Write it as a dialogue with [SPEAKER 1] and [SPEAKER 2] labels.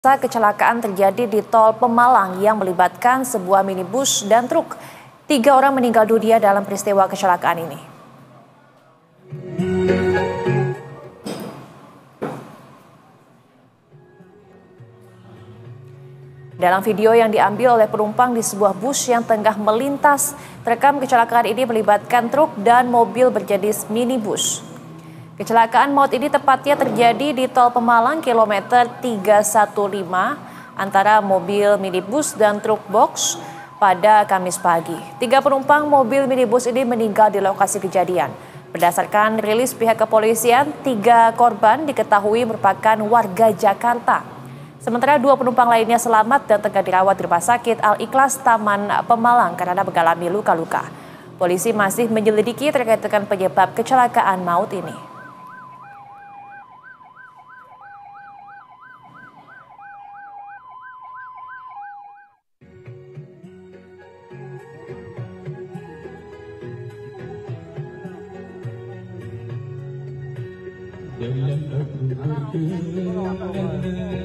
[SPEAKER 1] Kecelakaan terjadi di tol Pemalang yang melibatkan sebuah minibus dan truk. 3 orang meninggal dunia dalam peristiwa kecelakaan ini. Dalam video yang diambil oleh penumpang di sebuah bus yang tengah melintas, terekam kecelakaan ini melibatkan truk dan mobil berjenis minibus. Kecelakaan maut ini tepatnya terjadi di tol Pemalang kilometer 315 antara mobil minibus dan truk box pada Kamis pagi. 3 penumpang mobil minibus ini meninggal di lokasi kejadian. Berdasarkan rilis pihak kepolisian, 3 korban diketahui merupakan warga Jakarta. Sementara 2 penumpang lainnya selamat dan tengah dirawat di Rumah Sakit Al-Ikhlas Taman Pemalang karena mengalami luka-luka. Polisi masih menyelidiki terkait dengan penyebab kecelakaan maut ini.
[SPEAKER 2] Dalam aku bergerak